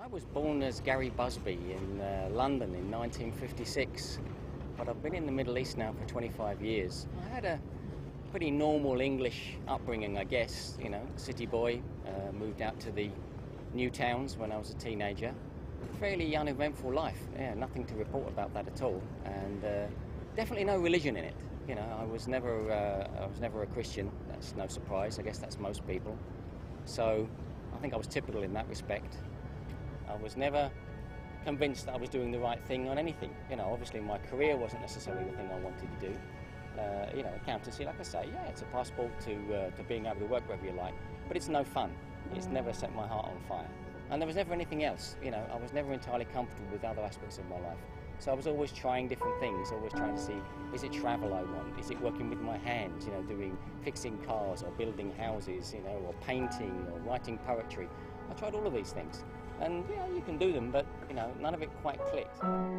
I was born as Gary Busby in London in 1956, but I've been in the Middle East now for 25 years. I had a pretty normal English upbringing, I guess, you know, city boy, moved out to the new towns when I was a teenager. Fairly uneventful life, yeah, nothing to report about that at all, and definitely no religion in it. You know, I was never a Christian. That's no surprise. I guess that's most people. So I think I was typical in that respect. I was never convinced that I was doing the right thing on anything. You know, obviously my career wasn't necessarily the thing I wanted to do. You know, accountancy, like I say, yeah, it's a passport to being able to work wherever you like, but it's no fun. It's never set my heart on fire. And there was never anything else. You know, I was never entirely comfortable with other aspects of my life. So I was always trying different things, always trying to see, is it travel I want? Is it working with my hands, you know, fixing cars or building houses, you know, or painting or writing poetry? I tried all of these things. And, you know, you can do them, but, you know, none of it quite clicked.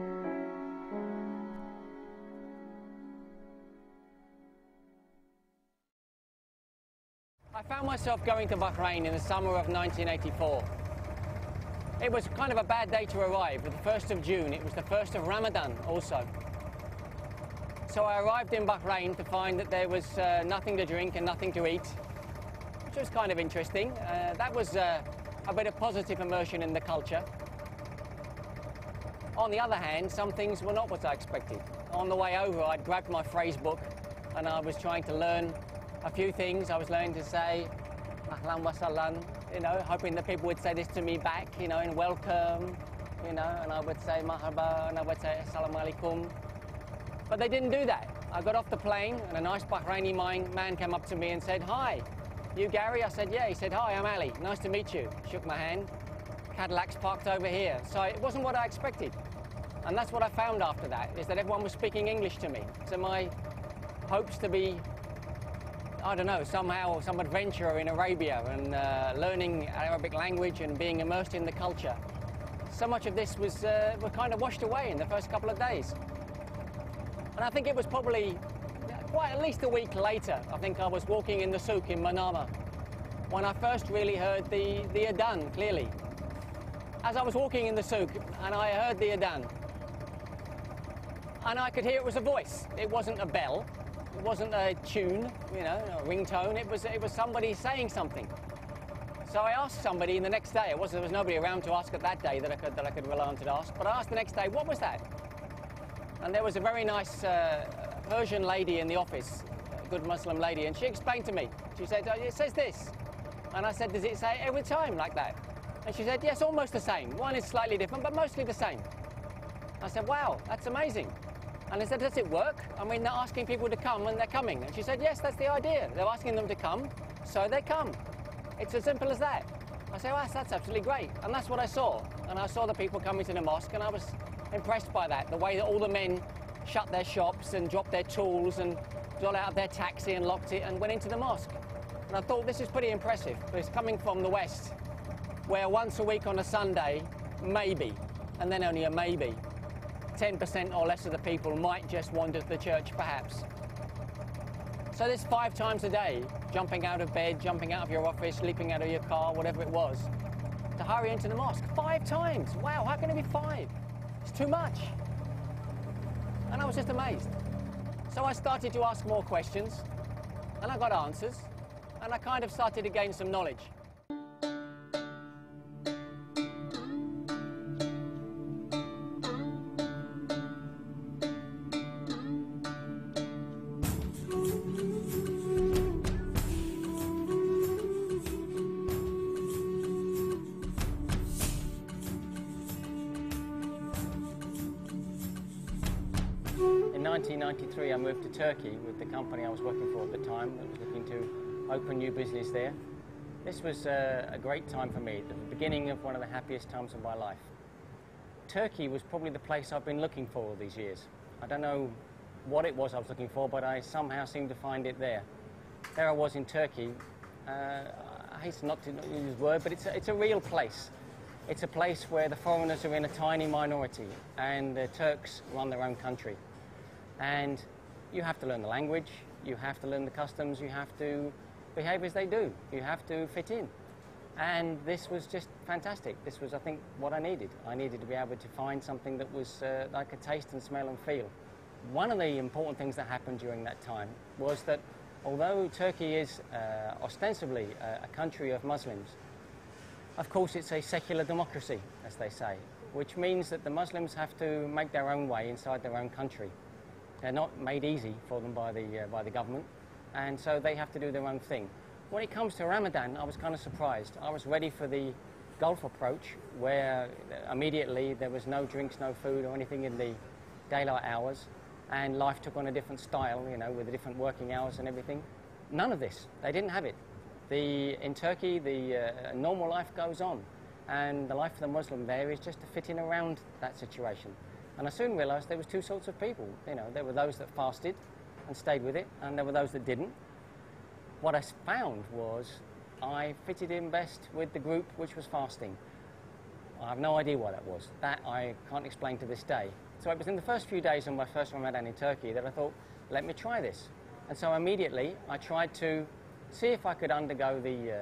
I found myself going to Bahrain in the summer of 1984. It was kind of a bad day to arrive, the 1st of June. It was the 1st of Ramadan also. So I arrived in Bahrain to find that there was nothing to drink and nothing to eat, which was kind of interesting. That was a bit of positive immersion in the culture. On the other hand, some things were not what I expected. On the way over, I'd grabbed my phrase book and I was trying to learn a few things. I was learning to say Ahlan wa sahlan, you know, hoping that people would say this to me back, you know, and welcome, you know, and I would say marhaba, and I would say assalamu alaikum. But they didn't do that. I got off the plane and a nice Bahraini man came up to me and said, "Hi, you Gary?" I said, "Yeah." He said, "Hi, I'm Ali. Nice to meet you." Shook my hand. Cadillac's parked over here. So it wasn't what I expected. And that's what I found after that, is that everyone was speaking English to me. So my hopes to be, I don't know, somehow some adventurer in Arabia and learning Arabic language and being immersed in the culture. So much of this was kind of washed away in the first couple of days. And I think it was probably quite at least a week later, I think I was walking in the souk in Manama, when I first really heard the adhan clearly. As I was walking in the souk and I heard the adhan, and I could hear it was a voice. It wasn't a bell. It wasn't a tune, you know, a ringtone. It was somebody saying something. So I asked somebody the next day. There was nobody around to ask it that day that I could rely on to ask. But I asked the next day, what was that? And there was a very nice Persian lady in the office, a good Muslim lady, and she explained to me. She said, "It says this." And I said, "Does it say it every time like that?" And she said, "Yes, almost the same. One is slightly different, but mostly the same." I said, "Wow, that's amazing." And I said, "Does it work? I mean, they're asking people to come and they're coming." And she said, "Yes, that's the idea. They're asking them to come, so they come. It's as simple as that." I said, "Well, that's absolutely great." And that's what I saw. And I saw the people coming to the mosque, and I was impressed by that, the way that all the men shut their shops and dropped their tools and got out of their taxi and locked it and went into the mosque. And I thought, this is pretty impressive, because coming from the West, where once a week on a Sunday, maybe, and then only a maybe, 10% or less of the people might just wander to the church, perhaps. So this 5 times a day, jumping out of bed, jumping out of your office, leaping out of your car, whatever it was, to hurry into the mosque. 5 times! Wow, how can it be 5? It's too much. And I was just amazed. So I started to ask more questions, and I got answers, and I kind of started to gain some knowledge. In 1993, I moved to Turkey with the company I was working for at the time that was looking to open new business there. This was a great time for me, the beginning of one of the happiest times of my life. Turkey was probably the place I've been looking for all these years. I don't know what it was I was looking for, but I somehow seemed to find it there. There I was in Turkey. I hate not to use the word, but it's a real place. It's a place where the foreigners are in a tiny minority and the Turks run their own country. And you have to learn the language, you have to learn the customs, you have to behave as they do, you have to fit in. And this was just fantastic. This was, I think, what I needed. I needed to be able to find something that was that I could taste and smell and feel. One of the important things that happened during that time was that although Turkey is ostensibly a country of Muslims, of course it's a secular democracy, as they say, which means that the Muslims have to make their own way inside their own country. They're not made easy for them by the government, and so they have to do their own thing. When it comes to Ramadan, I was kind of surprised. I was ready for the Gulf approach, where immediately there was no drinks, no food or anything in the daylight hours, and life took on a different style, you know, with the different working hours and everything. None of this. They didn't have it. In Turkey, the normal life goes on, and the life of the Muslim there is just to fit in around that situation. And I soon realised there was two sorts of people. You know, there were those that fasted and stayed with it, and there were those that didn't. What I found was I fitted in best with the group which was fasting. I have no idea why that was. That I can't explain to this day. So it was in the first few days of my first Ramadan in Turkey that I thought, let me try this. And so immediately I tried to see if I could undergo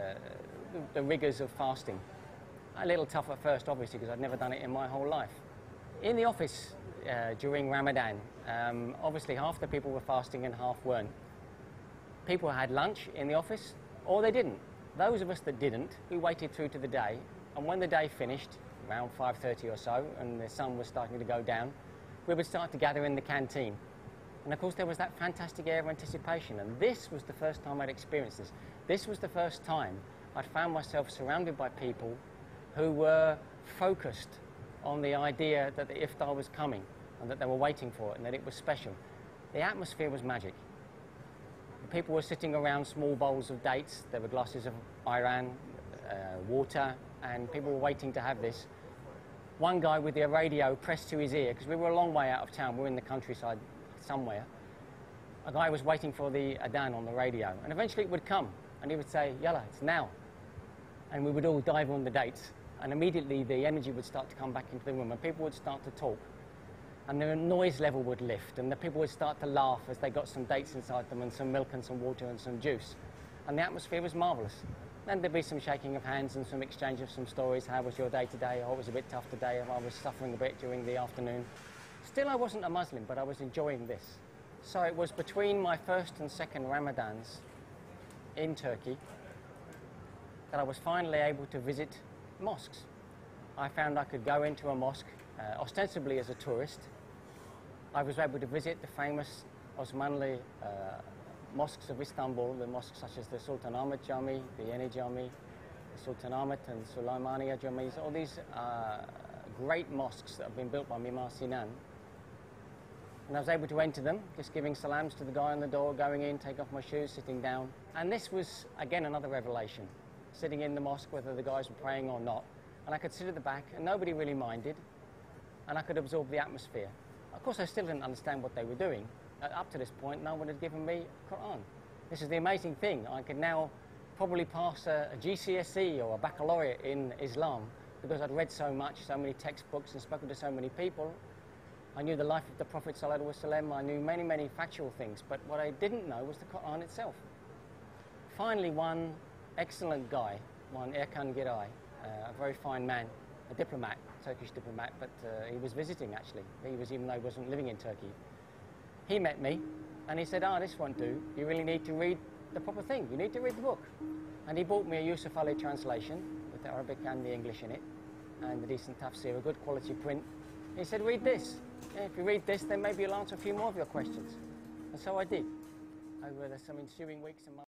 the rigours of fasting. A little tough at first, obviously, because I'd never done it in my whole life. In the office during Ramadan, obviously half the people were fasting and half weren't. People had lunch in the office, or they didn't. Those of us that didn't, we waited through to the day, and when the day finished, around 5:30 or so, and the sun was starting to go down, we would start to gather in the canteen. And of course there was that fantastic air of anticipation, and this was the first time I'd experienced this. This was the first time I'd found myself surrounded by people who were focused on the idea that the iftar was coming, and that they were waiting for it, and that it was special. The atmosphere was magic. People were sitting around small bowls of dates. There were glasses of ayran, water, and people were waiting to have this. One guy with the radio pressed to his ear, because we were a long way out of town, we were in the countryside somewhere. A guy was waiting for the adhan on the radio, and eventually it would come, and he would say, "Yalla, it's now." And we would all dive on the dates, and immediately the energy would start to come back into the room, and people would start to talk. And the noise level would lift, and the people would start to laugh as they got some dates inside them and some milk and some water and some juice. And the atmosphere was marvellous. Then there'd be some shaking of hands and some exchange of some stories. How was your day today? Oh, it was a bit tough today. I was suffering a bit during the afternoon. Still, I wasn't a Muslim, but I was enjoying this. So it was between my first and second Ramadans in Turkey that I was finally able to visit mosques. I found I could go into a mosque ostensibly as a tourist. I was able to visit the famous Osmanli mosques of Istanbul, the mosques such as the Sultanahmet Jami, the Yeni Jami, the Sultanahmet and Süleymaniye Jamis, all these great mosques that have been built by Mimar Sinan. And I was able to enter them, just giving salams to the guy on the door, going in, take off my shoes, sitting down. And this was, again, another revelation. Sitting in the mosque, whether the guys were praying or not. And I could sit at the back, and nobody really minded. And I could absorb the atmosphere. Of course, I still didn't understand what they were doing. Up to this point, no one had given me Quran. This is the amazing thing. I could now probably pass a GCSE or a baccalaureate in Islam because I'd read so much, so many textbooks and spoken to so many people. I knew the life of the Prophet ﷺ. I knew many, many factual things, but what I didn't know was the Quran itself. Finally, one excellent guy, one Erkan Giray, a very fine man, a diplomat, Turkish diplomat, but he was visiting actually. Even though he wasn't living in Turkey. He met me and he said, this won't do. You really need to read the proper thing. You need to read the book. And he bought me a Yusuf Ali translation with the Arabic and the English in it, and a decent tafsir, a good quality print. He said, read this. If you read this, then maybe you'll answer a few more of your questions. And so I did, over some ensuing weeks and months.